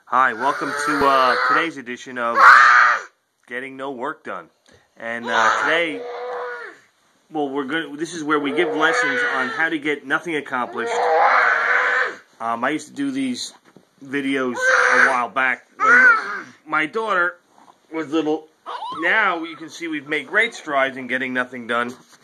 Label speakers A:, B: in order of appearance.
A: Hi, welcome to today's edition of Getting No Work Done. And today, this is where we give lessons on how to get nothing accomplished. I used to do these videos a while back when my daughter was little. Now you can see we've made great strides in getting nothing done.